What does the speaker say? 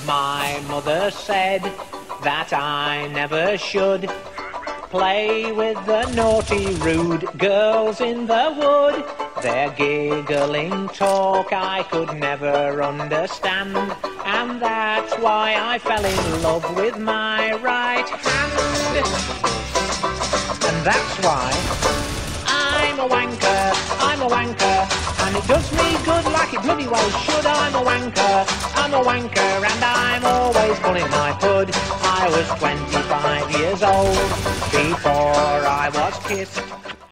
My mother said that I never should play with the naughty, rude girls in the wood. Their giggling talk I could never understand, and that's why I fell in love with my right hand. And that's why I'm a wanker, and it does me good like it bloody well should. I'm a wanker, and I'm always pulling my pud. I was 25 years old before I was kissed